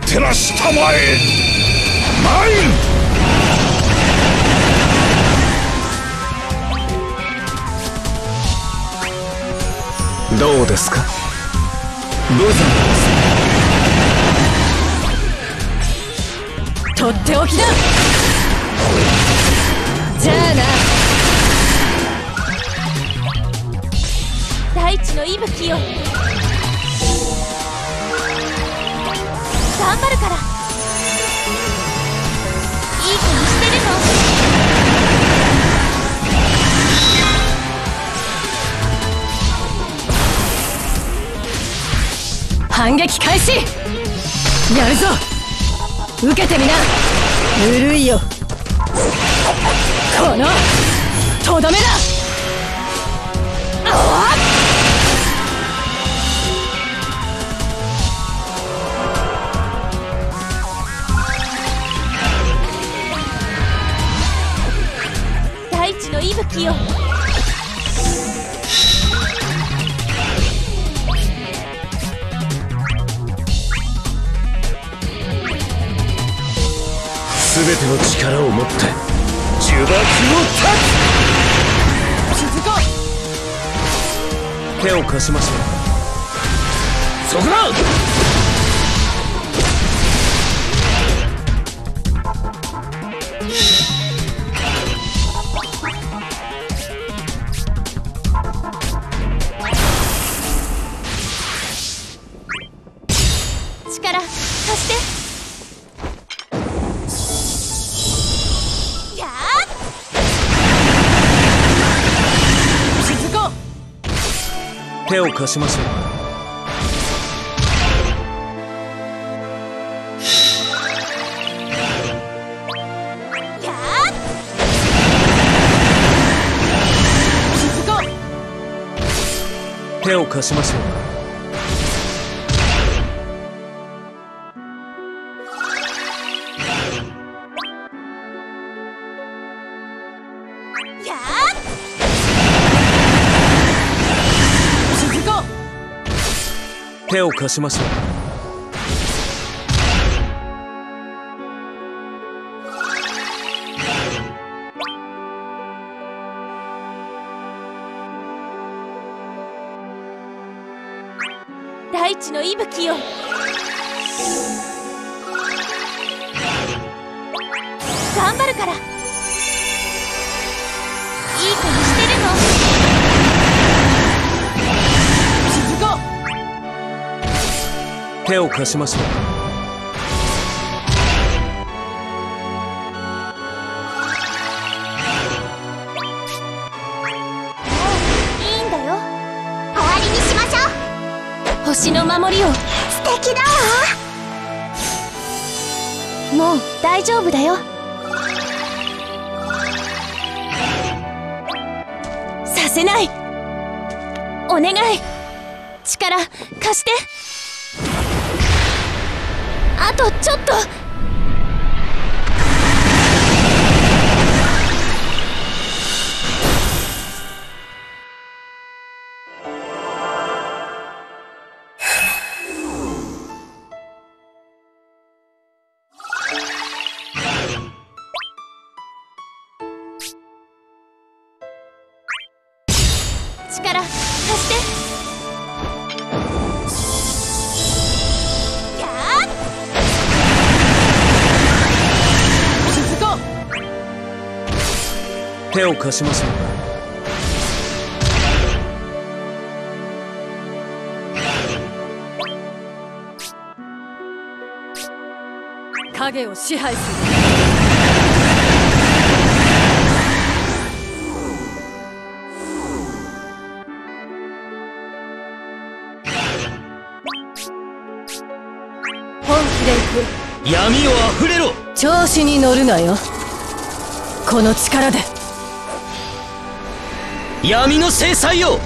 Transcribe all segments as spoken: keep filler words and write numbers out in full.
照らしたまえ。マイン。どうですかブザー。 とっておきだ。じゃあな。大地の息吹よ。頑張るから。いい子にしてるの。反撃開始。やるぞ。受けてみな。ぬるいよ。このとどめだ。ああ大地の息吹よ。 すべての力を持って呪縛を断つ。 続こう。手を貸しましょう。そこだ。 力貸して。やー続こう。 手を貸しましょう。 やー続こう。手を貸しましょう。手を貸しましょう。 大地の息吹よ。頑張るから。いい子にしてるの。続こう。 手を貸しましょう。 いいんだよ。終わりにしましょう。星の守りを。素敵だわ。もう大丈夫だよ。させない。お願い。力貸して。あとちょっと。力貸して。 手を貸しましょう。 影を支配する。本気で行く。 闇をあふれろ。 調子に乗るなよ。この力で闇の制裁よ。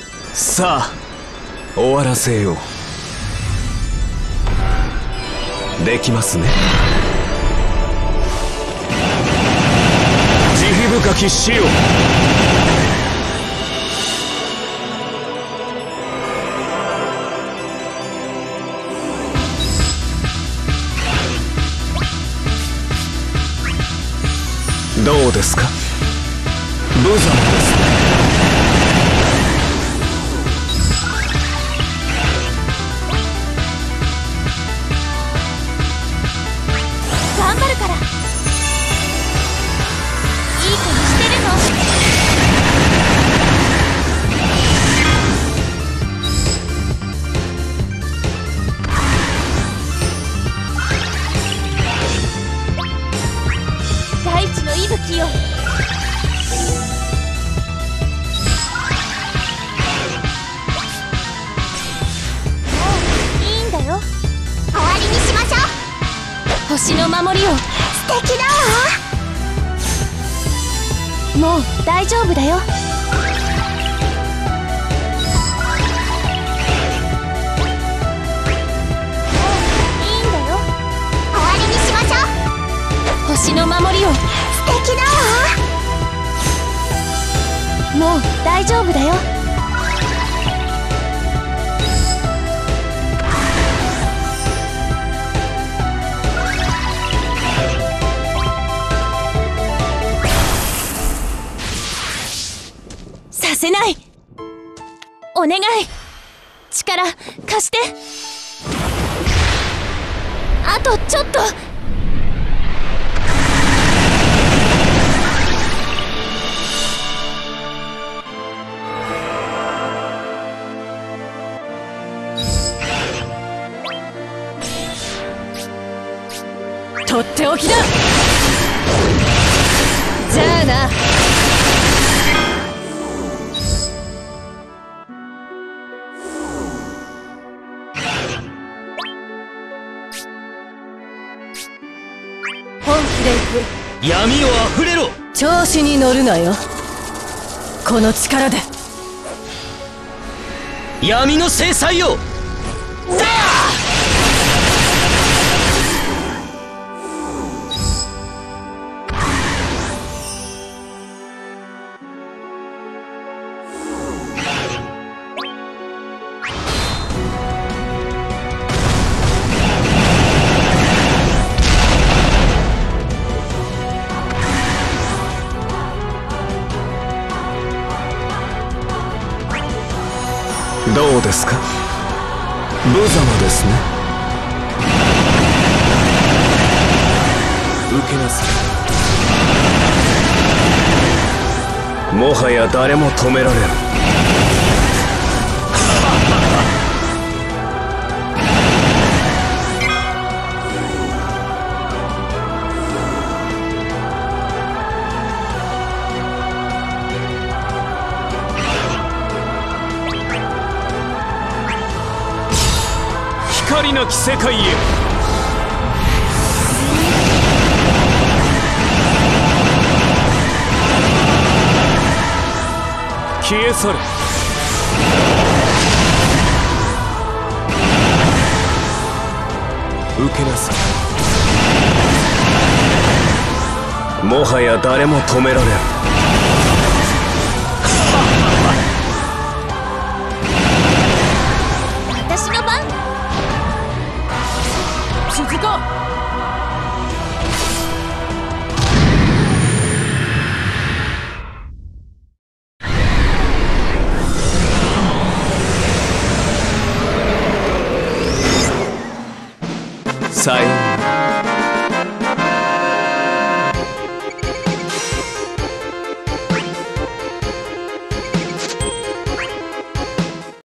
さあ終わらせよう。 できますね。慈悲深き死よ。どうですか、無様ですね。 頑張るから。いい子にしてるの。大地の息吹よ。星の守りを。素敵だわ。もう大丈夫だよ。いいんだよ。終わりにしましょう。星の守りを。素敵だわ。もう大丈夫だよ。させない。お願い、力貸して。あとちょっと。とっておきだ。じゃあな。 闇をあふれろ。 調子に乗るなよ。この力で闇の制裁を。どうですか、無様ですね。受けなさい。もはや誰も止められん。光なき世界へ。消え去れ。受けなさい。もはや誰も止められん。 私の番。続こう。 さようなら。